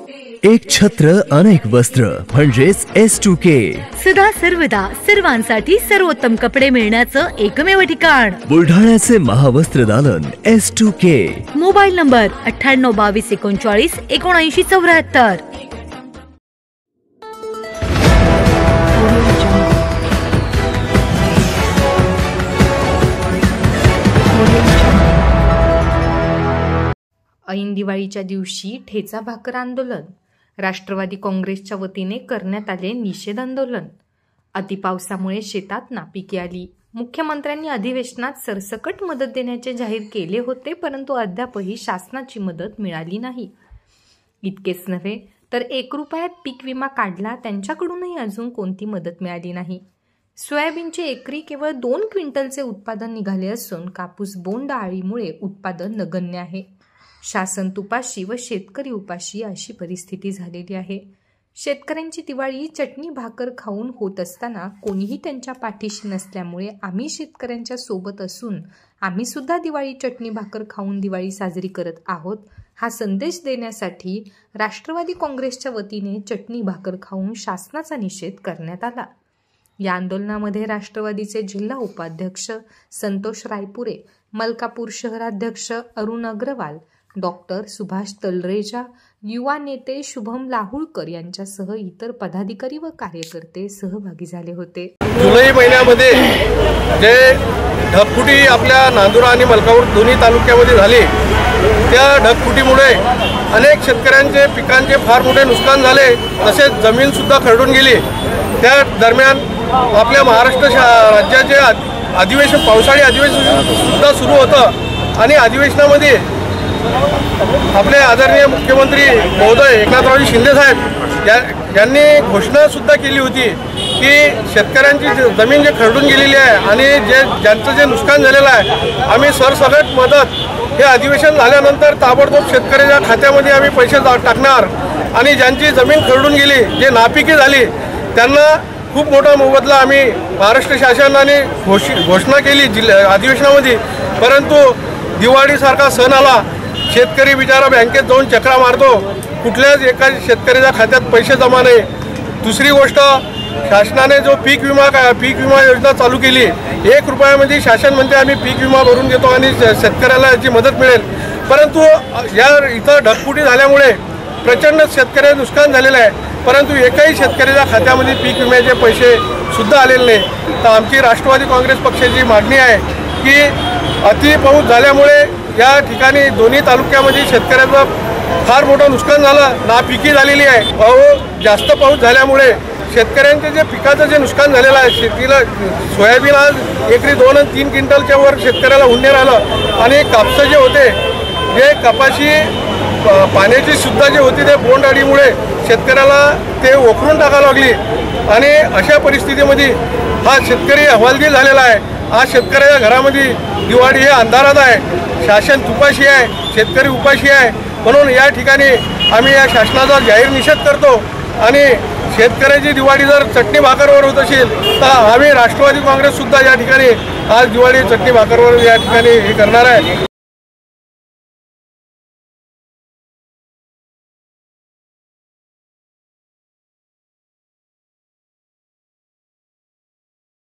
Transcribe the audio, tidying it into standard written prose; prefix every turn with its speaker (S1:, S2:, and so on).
S1: एक छत्र अनेक वस्त्र म्हणजेच S2K।
S2: सदा सर्वदा सर्वांसाठी सर्वोत्तम कपडे मिळण्याचं एकमेव ठिकाण
S1: बुलढाण्याचे Mahavastra Dalan S2K।
S2: Mobile number 98 22 39 79 74।
S3: ऐन दिवाळीच्या दिवशी ठेचा भाकर आंदोलन राष्ट्रवादी काँग्रेसच्या वतीने करण्यात आले निषेध आंदोलन। अतिपावसामुळे शेतात नापिकी आली। मुख्यमंत्र्यांनी अधिवेशनात सरसकट मदत देण्याचे जाहीर केले होते, परंतु अद्यापही शासनाची मदत मिळाली नाही। इतकेच नव्हे तर 1 रुपयात पीक विमा काढला, त्यांच्याकडूनही अजून कोणती मदत मिळाली नाही। सोयाबीनचे एकरी केवळ 2 क्विंटलचे उत्पादन निघाले असून कापूस बोंड अळीमुळे उत्पादन नगण्य आहे। शासन तुपाशी व शेतकरी उपाशी अशी परिस्थिती झालेली आहे। शेतकऱ्यांची दिवाळी चटणी भाकर खाऊन होत असताना कोणीही त्यांच्या पाठीशी नसल्यामुळे आम्ही शेतकऱ्यांच्या सोबत असून आम्ही सुद्धा दिवाळी चटणी भाकर खाऊन दिवाळी साजरी करत आहोत हा संदेश देण्यासाठी राष्ट्रवादी काँग्रेसच्या वतीने चटणी भाकर खाऊन शासनाचा निषेध करण्यात आला। या आंदोलनामध्ये राष्ट्रवादीचे जिल्हा उपाध्यक्ष संतोष रायपुरे, मलकापूर शहराध्यक्ष अरुण अग्रवाल, डॉक्टर सुभाष तलरेजा, युवा नेते शुभम लाहुळकर यांच्यासह इतर पदाधिकारी व कार्यकर्ते सहभागी झाले होते।
S4: जुलै महिन्यामध्ये जे ढगफुटी आपल्या नांदुरा आणि मलकापूर दोन्ही तालुक्यामध्ये झाली, त्या ढगफुटीमुळे अनेक शेतकऱ्यांचे पिकांचे फार मोठे नुकसान झाले, तसेच जमीन सुद्धा खरडून गेली। त्या दरम्यान आपल्या महाराष्ट्र राज्याचे अधिवेशन पावसाळी अधिवेशन सुद्धा सुरू होतं आणि अधिवेशनामध्ये आपले आदरणीय मुख्यमंत्री महोदय एकनाथरावजी शिंदे साहेब यांनी घोषणा सुद्धा केली होती की शेतकऱ्यांची जमीन जे खरडून गेलेली आहे आणि ज्यांचं जे नुकसान झालेलं आहे, आम्ही सरसकट मदत हे अधिवेशन झाल्यानंतर ताबडतोब शेतकऱ्याच्या खात्यामध्ये आम्ही पैसे टाकणार आणि ज्यांची जमीन खरडून गेली, जे नापिकी झाली, त्यांना खूप मोठा मोबदला आम्ही महाराष्ट्र शासनाने घोषणा केली अधिवेशनामध्ये। परंतु दिवाळीसारखा सण आला, शेतकरी बिचारा बँकेत जाऊन चक्रा मारतो, कुठल्याच एका शेतकऱ्याच्या खात्यात पैसे जमा नाही। दुसरी गोष्ट, शासनाने जो पीक विमा योजना चालू केली, 1 रुपयामध्ये शासन म्हणते आम्ही पीक विमा भरून देतो आणि शेतकऱ्याला याची मदत मिळेल, परंतु या इथं ढगफुटी झाल्यामुळे प्रचंड शेतकऱ्याचं नुकसान झालेलं आहे, परंतु एकाही शेतकऱ्याच्या खात्यामध्ये पीक विम्याचे पैसे सुद्धा आलेले नाही। तर आमची राष्ट्रवादी काँग्रेस पक्षाची मागणी आहे की अति पाऊस झाल्यामुळे या ठिकाणी दोन्ही तालुक्यामध्ये शेतकऱ्यांचं फार मोठं नुकसान झालं, नापिकी झालेली आहे। जास्त पाऊस झाल्यामुळे शेतकऱ्यांचे जे पिकाचं जे नुकसान झालेलं आहे, शेतीला सोयाबीन आज एकरी 2 आणि 3 क्विंटलच्या वर शेतकऱ्याला उन्हे राहिलं आणि कापसं जे होते, जे कपाशी पाण्याची सुद्धा जे होती ते बोंड अळीमुळे शेतकऱ्याला ते उकरून टाकावं लागली आणि अशा परिस्थितीमध्ये हा शेतकरी हवालदिल झालेला आहे। आज शेतकऱ्याच्या घरामध्ये दिवाळी हे अंधारात आहे, शासन तुपाशी आहे, शेतकरी उपाशी आहे। म्हणून या ठिकाणी आम्ही या शासनाचा जाहीर निषेध करतो आणि शेतकऱ्याची दिवाळी जर चटणी भाकरवर होत असेल तर आम्ही राष्ट्रवादी काँग्रेस सुद्धा या ठिकाणी आज दिवाळी चटणी भाकरवर या ठिकाणी हे करणार आहे।